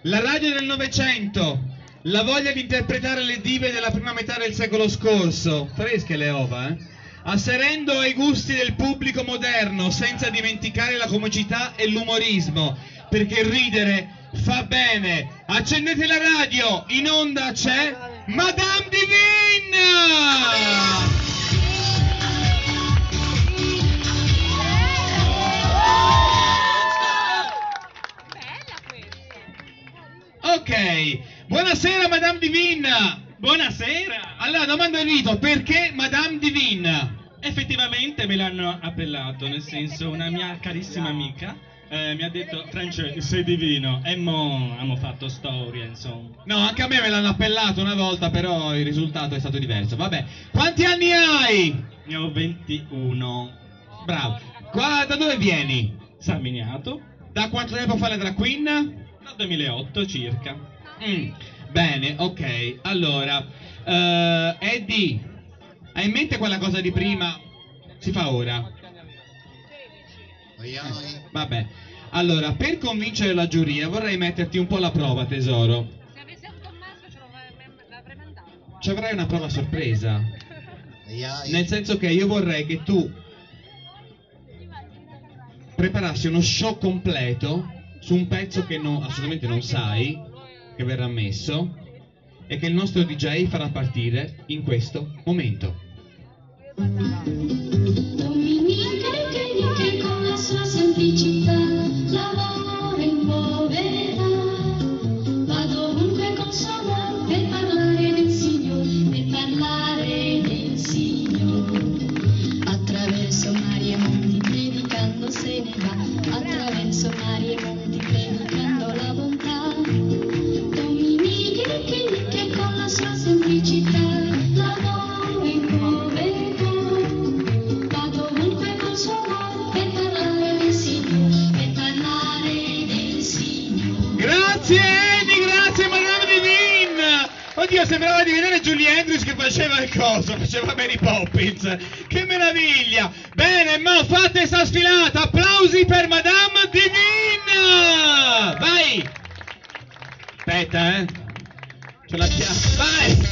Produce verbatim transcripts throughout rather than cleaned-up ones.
La radio del Novecento, la voglia di interpretare le dive della prima metà del secolo scorso, fresche le ova, eh? Asserendo ai gusti del pubblico moderno, senza dimenticare la comicità e l'umorismo, perché ridere fa bene. Accendete la radio, in onda c'è Madame Divine! Ok, buonasera Madame Divine! Buonasera! Allora, domanda al rito, perché Madame Divine? Effettivamente me l'hanno appellato, nel senso una mia carissima amica eh, mi ha detto Francesco sei divino e mo abbiamo fatto storia, insomma. No, anche a me me l'hanno appellato una volta, però il risultato è stato diverso. Vabbè, quanti anni hai? Ne ho ventuno. Bravo. Qua, da dove vieni? San Miniato? Da quanto tempo fa la drag queen? Dal duemilaotto circa. Mm, bene, ok. Allora, uh, Eddie, hai in mente quella cosa di prima? Si fa ora. Eh, vabbè. Allora, per convincere la giuria vorrei metterti un po' alla prova, tesoro. Se avessi avuto un maschio ce l'avrei mandato. Ci avrai una prova sorpresa. Nel senso che io vorrei che tu preparassi uno show completo su un pezzo che no, assolutamente non sai, che verrà messo, e che il nostro D J farà partire in questo momento. Domenica che con la sua semplicità lavora in povertà, va ovunque con suo amor per parlare del Signore, per parlare del Signore. Attraverso mari e monti predicando se ne va, attraverso mari e monti predicando la bontà. Domenica che con la sua semplicità lavora in povertà, va ovunque con suo amor per parlare del Signore, per parlare del Signore. Grazie Eddie, grazie Madame Divine! Oddio, sembrava di vedere Julie Andrews che faceva il coso, faceva Mary Poppins. Che meraviglia! Bene, ma fate sta sfilata, applausi per Madame Divine! Vai! Aspetta, eh! Ce la chiamo, vai!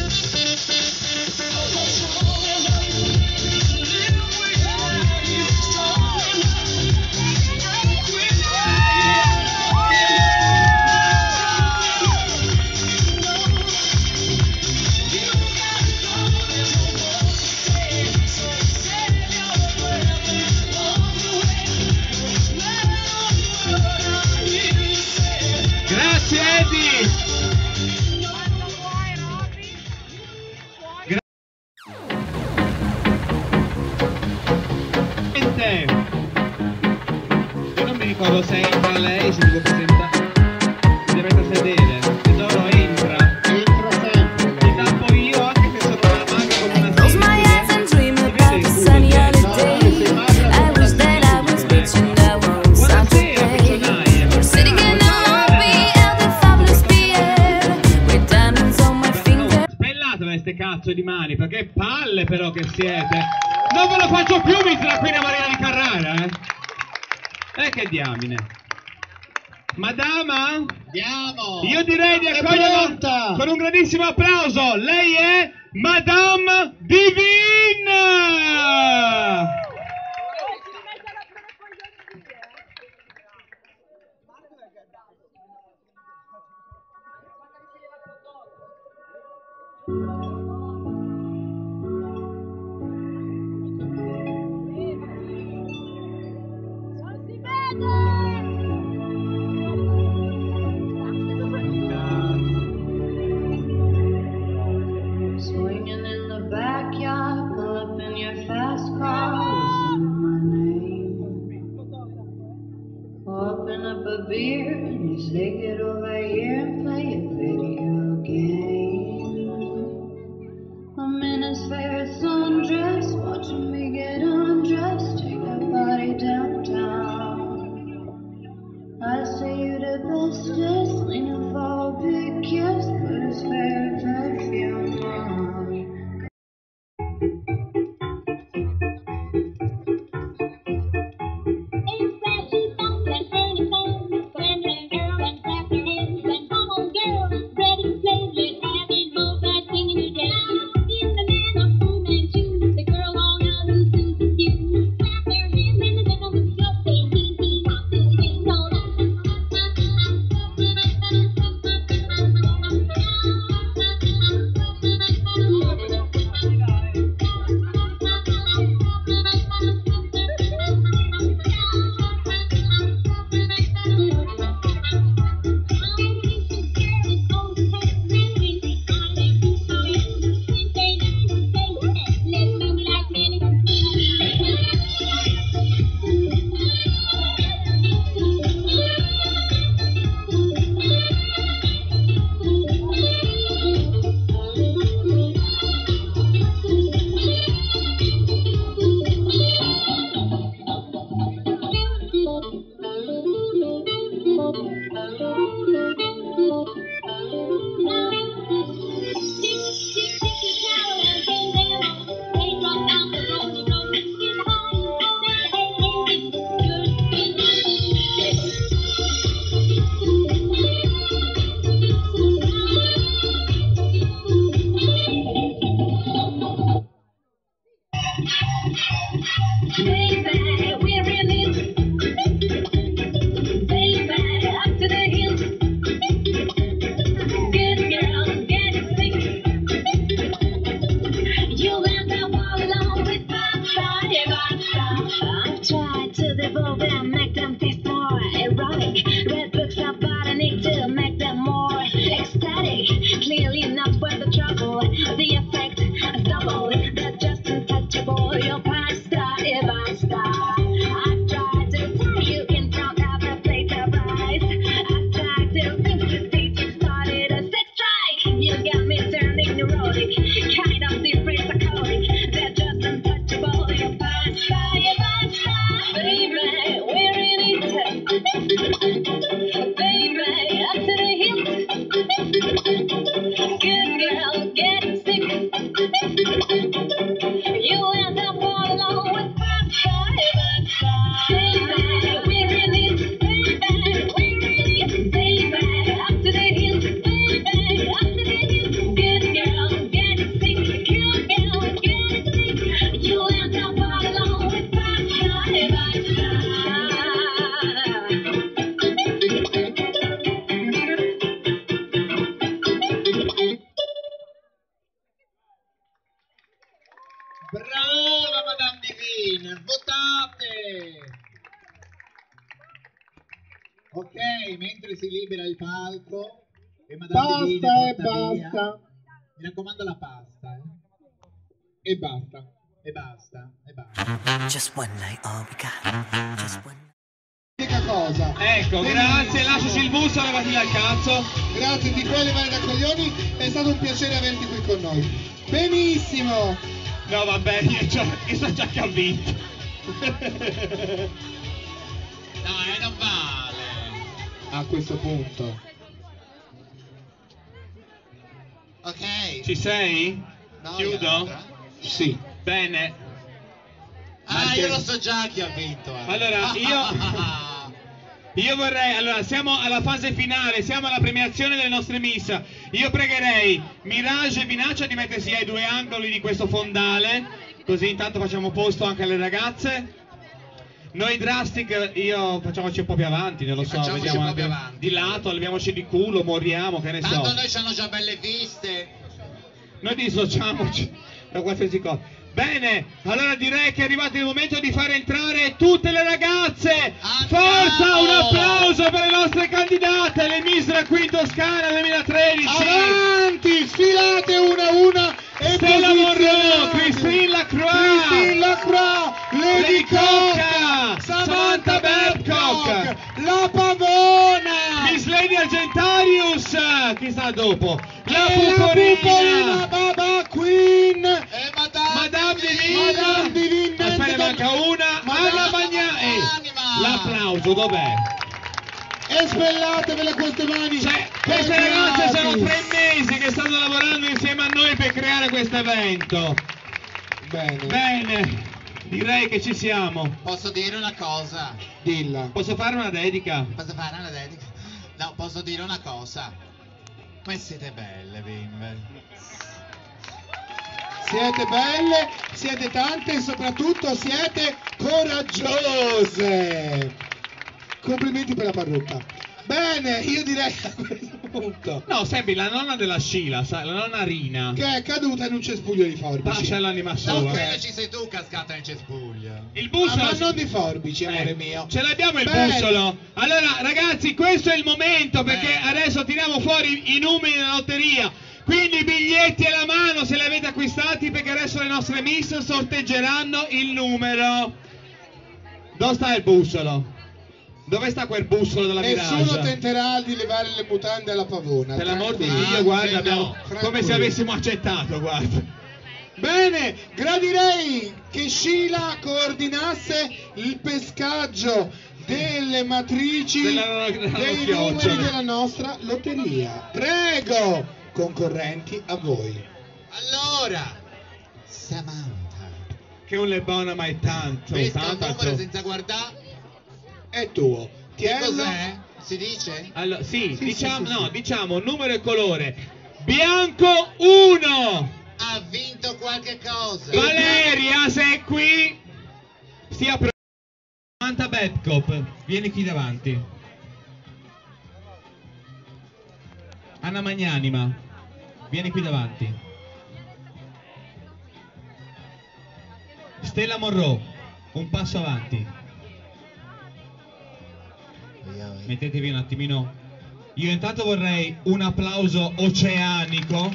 Grazie Eddie! Grazie! Io non mi ricordo se entra lei, si deve presentare. Si deve sedere. Tesoro, entra. Entra sempre. Ti tappo io anche se sono una maga come una Close my eyes and dream about the sunny holiday. I wish that I was rich and I won't stop to pay. We're sitting in a lobby of the fabulous Pierre with diamonds on my finger. Spellatela ste cazzo di mani, perché palle però che siete. Non ve lo faccio più, mi la Queen Marina di Carrara, eh. E che diamine. Madama? Andiamo! Io direi di accoglierla con un grandissimo applauso. Lei è Madame Divine! Swinging in the backyard, pull up in your fast car, listening my name. Open up a beer and you say get over here and play a video game. I'm in his favorite sundress, watching me get undressed, take that body downtown. I say you the bestest, leaning for a big kiss, put his favorite perfume on. Baby, we're in it. Baby, up to the hilt. Good girl, get it sick. You went up all alone with pasta, pasta. I've tried to devote them, make them taste more erotic. Read books about a need to make them more ecstatic. Clearly not worth the trouble. The effect is double. They're just untouchable. Your pasta. I've tried to tell you in front of a plate of rice. I've tried to think the teacher started a sex strike. You got me turning neurotic, kind of different psychotic. They're just untouchable. Your pasta, your pasta. Baby, we're in it. Baby, up to the hilt. Good girl, get sick. You end up all alone with Brava Madame Divine, votate! Ok, mentre si libera il palco e Madame Divine Basta e porta via, basta. mi raccomando la pasta, eh. E basta. E basta, e basta. Just one night, all we got. Just one. L'unica cosa. Ecco, grazie, lasciaci il busto, levati dal cazzo. Grazie di quelle mani da coglioni, è stato un piacere averti qui con noi. Benissimo. No, vabbè, io, c'ho, io so già che ho vinto. No, eh, non vale. A questo punto. Ok. Ci sei? No, Chiudo? Altra. Sì. Bene. Ah, Anche- io lo so già chi ha vinto. eh. Allora, io- Io vorrei, allora, siamo alla fase finale, siamo alla premiazione delle nostre miss. Io pregherei Mirage e Vinaccia di mettersi ai due angoli di questo fondale, così intanto facciamo posto anche alle ragazze. Noi Drastic, io facciamoci un po' più avanti, non lo so, Facciamoci vediamo un po' più anche avanti. di lato, leviamoci di culo, moriamo, che ne Tanto so. noi ci hanno già belle viste. Noi dissociamoci da qualsiasi cosa. Bene, allora direi che è arrivato il momento di far entrare tutte le ragazze. Andiamo! Forza, un applauso per le nostre candidate, le Miss Drag Queen Toscana duemilatredici. Avanti, sfilate una a una e Stella Monroe, posizionate. Christine Lacroix, Christine Lacroix, Lady Lady Cocca, Cocca, Samantha Babcock, La Pavona, Miss Lady Argentarius, chi sta dopo? La e la Puporina, Puporina Baba Queen, E Madame, Madame Divine. Madame Divine, Aspetta, ne manca una, Madame Anna Magna. eh, Anima. L'applauso dov'è? e spellatevele queste mani. Cioè, queste Per ragazze sono gratis. tre mesi che stanno lavorando insieme a noi per creare questo evento. Bene, Bene, direi che ci siamo. Posso dire una cosa? dilla. Posso fare una dedica? Posso fare una dedica? No, posso dire una cosa. Come siete belle, bimbe. Siete belle, siete tante e soprattutto siete coraggiose. Complimenti per la parrucca. Bene, io direi a questo punto No, sembri la nonna della Scila, sai, la nonna Rina. che è caduta in un cespuglio di Ah, forbici. c'è l'anima No, sola. quello ci sei tu cascata nel cespuglio. Il Ah, bussolo. ma non di forbici, amore Eh, mio. Ce l'abbiamo il Bene. bussolo. Allora, ragazzi, questo è il momento perché Bene. adesso tiriamo fuori i numeri della lotteria. Quindi i biglietti alla mano se li avete acquistati perché adesso le nostre miss sorteggeranno il numero. Dove sta il bussolo? Dove sta quel bussolo della Nessuno Mirage? tenterà di levare le mutande alla Pavona. Per l'amor di tranquilli. Dio, guarda, no, abbiamo... come tranquilli. se avessimo accettato, guarda. Bene, gradirei che Sheila coordinasse il pescaggio delle matrici Della- della dei chiocciola. numeri della nostra lotteria. Prego, concorrenti, a voi. Allora, Samantha, Che un le buona mai tanto, pesca il tanto, numero tanto. senza guardare. È tuo. Che Tienilo. cos'è? Si dice? Allora, sì, Sì, diciamo, sì, sì, no, sì. diciamo numero e colore. Bianco uno. Ha vinto qualche cosa. Valeria, sei qui? Stia pro- Samantha Babcock, vieni qui davanti. Anna Magnanima, vieni qui davanti. Stella Monroe, un passo avanti. Mettetevi un attimino. Io intanto vorrei un applauso oceanico.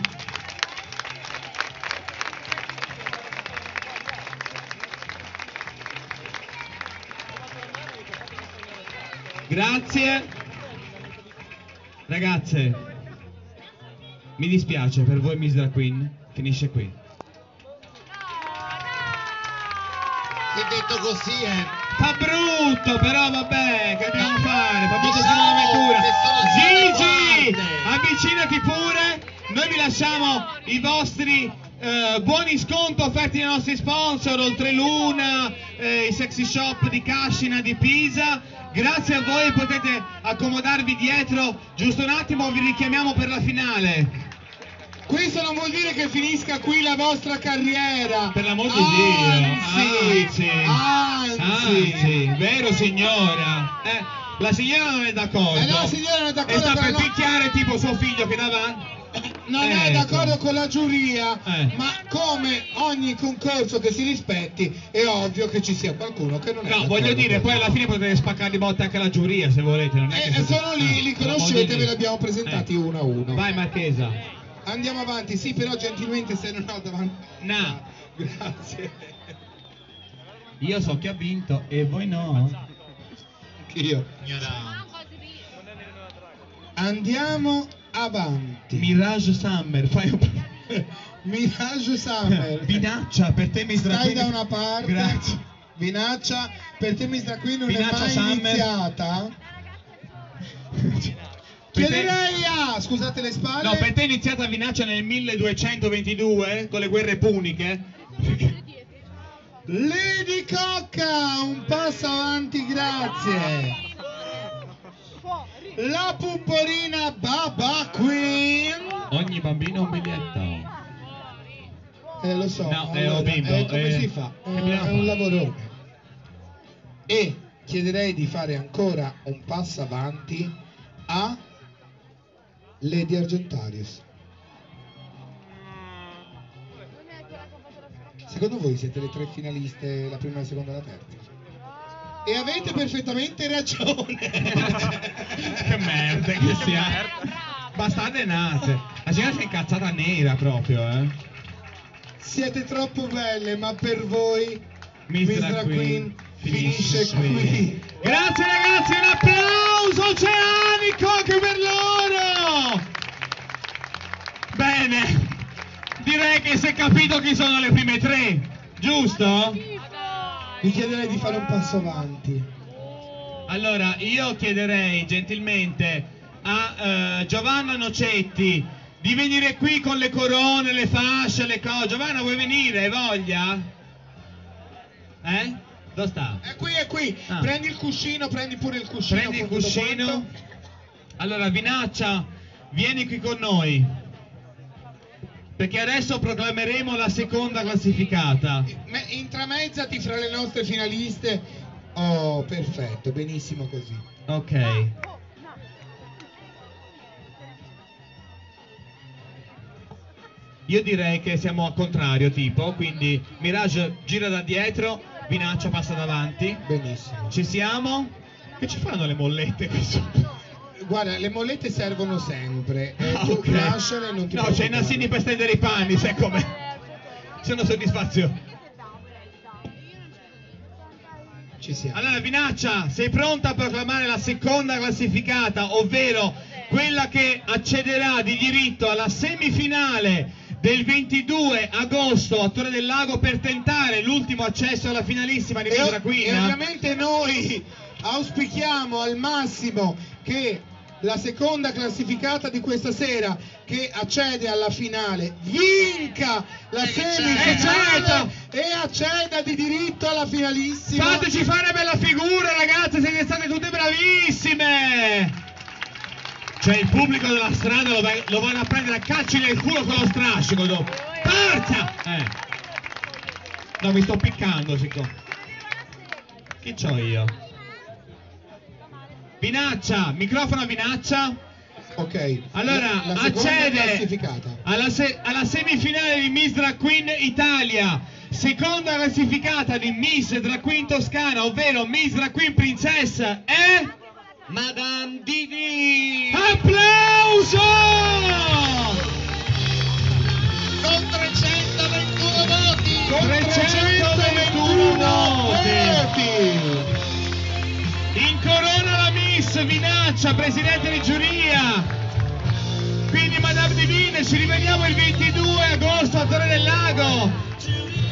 Grazie. Ragazze, mi dispiace per voi Miss Drag Queen, finisce qui. Che detto così, eh. Fa brutto, però vabbè, che dobbiamo fare? Fa brutto Diciamo sulla vettura. che sono Gigi, state fatte. avvicinati pure. Noi vi lasciamo i vostri eh, buoni sconto offerti dai nostri sponsor, Oltreluna, eh, i sexy shop di Cascina di Pisa. Grazie a voi, potete accomodarvi dietro. Giusto un attimo, vi richiamiamo per la finale. Questo non vuol dire che finisca qui la vostra carriera. Per l'amor di Dio. Anzi, Anzi. anzi. Anzi, vero signora? Eh, la signora non è d'accordo. Eh, la signora non è d'accordo E sta con per la- picchiare tipo suo figlio che davanti. Non è Ecco. d'accordo con la giuria, Eh. ma come ogni concorso che si rispetti è ovvio che ci sia qualcuno che non è No, d'accordo voglio dire, con poi alla noi. fine potete spaccare di botte anche la giuria se volete. Non è Eh, che eh, sono lì, eh, li però voglio conoscete, dire. ve li abbiamo presentati Eh. uno a uno. Vai Marchesa. Andiamo avanti, sì, però gentilmente se non ho davanti. No. Grazie. Io so chi ha vinto e voi no. Io. Ignorante. Andiamo avanti. Mirage Summer, fai un Mirage Summer. Vinaccia per te mi Stai da una parte. Grazie. Vinaccia, per te Miss Drag Queen non Vinaccia è mai Summer. iniziata. Per te- Chiederei a, scusate le spalle. No, per te è iniziata Vinaccia nel milleduecentoventidue con le guerre puniche. Lady Cocca, un passo avanti, grazie. La pupporina Baba Queen. Ogni bambino un biglietto. Eh, lo so, No, eh, allora, ho bimbo, eh, come eh, si fa? che Eh, dobbiamo è un fare? lavorone. E chiederei di fare ancora un passo avanti a Lady Argentarius. Secondo voi siete le tre finaliste, la prima, la seconda e la terza? E avete perfettamente ragione. Che merda che sia. Bastate nate. La signora si è incazzata nera proprio, eh. Siete troppo belle, ma per voi Miss Miss Drag Drag Queen Queen finisce finisce qui. Grazie ragazzi, un applauso oceanico anche per loro. Bene, direi che si è capito chi sono le prime tre, giusto? Vi chiederei di fare un passo avanti. Allora, io chiederei gentilmente a eh, Giovanna Nocetti di venire qui con le corone, le fasce, le cose. Giovanna, vuoi venire? Hai voglia? Eh? Dove sta? È qui, è qui. Ah. Prendi il cuscino, prendi pure il cuscino. Prendi il con tutto cuscino. quanto. Allora, Vinaccia, vieni qui con noi. Perché adesso proclameremo la seconda classificata. Me- intramezzati fra le nostre finaliste. Oh, perfetto, benissimo così. Ok. Io direi che siamo al contrario, tipo, quindi Mirage gira da dietro, Vinaccia passa davanti. Benissimo. Ci siamo? Che ci fanno le mollette qui sopra? Guarda, le mollette servono sempre. Eh, Ah, tu ok. lasciale, non ti No, c'è i preoccupare. nassini per stendere i panni, sai come? Sono soddisfazione. Ci siamo. Allora Vinaccia, sei pronta a proclamare la seconda classificata, ovvero quella che accederà di diritto alla semifinale del ventidue agosto a Torre del Lago per tentare l'ultimo accesso alla finalissima di E, Miss o- Drag e Queen? ovviamente noi auspichiamo al massimo che la seconda classificata di questa sera, che accede alla finale, vinca la semifinale e acceda di diritto alla finalissima. Fateci fare bella figura, ragazze, siete state tutte bravissime. Cioè il pubblico della strada lo, vai- lo vanno a prendere a calci nel culo con lo strascico dopo. Forza! Eh. No, mi sto piccando, siccome. Chi c'ho io? Vinaccia, microfono a Vinaccia. Ok. Allora, la, la seconda accede classificata. alla, se- alla semifinale di Miss Drag Queen Italia, seconda classificata di Miss Drag Queen Toscana, ovvero Miss Drag Queen Princess è Madame Divi! applauso! Con trecentoventuno voti! Con trecentoventuno voti! Incorona la Miss Vinaccia, presidente di giuria. Quindi Madame Divine, ci rivediamo il ventidue agosto a Torre del Lago.